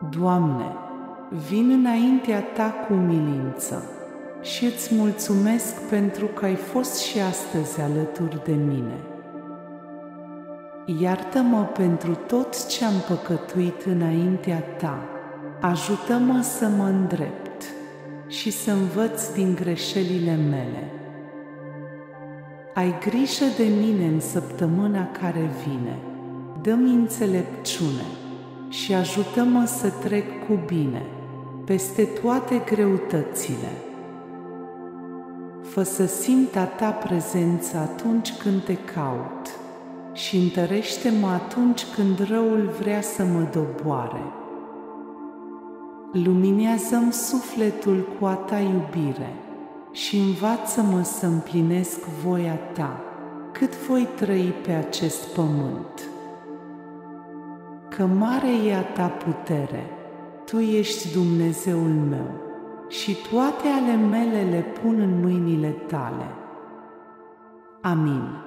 Doamne, vin înaintea Ta cu umilință și îți mulțumesc pentru că ai fost și astăzi alături de mine. Iartă-mă pentru tot ce am păcătuit înaintea Ta. Ajută-mă să mă îndrept și să învăț din greșelile mele. Ai grijă de mine în săptămâna care vine. Dă-mi înțelepciune și ajută-mă să trec cu bine peste toate greutățile. Fă să simt a Ta prezență atunci când Te caut și întărește-mă atunci când răul vrea să mă doboare. Luminează-mi sufletul cu a Ta iubire și învață-mă să împlinesc voia Ta cât voi trăi pe acest pământ. Că mare e a Ta putere, Tu ești Dumnezeul meu și toate ale mele le pun în mâinile Tale. Amin.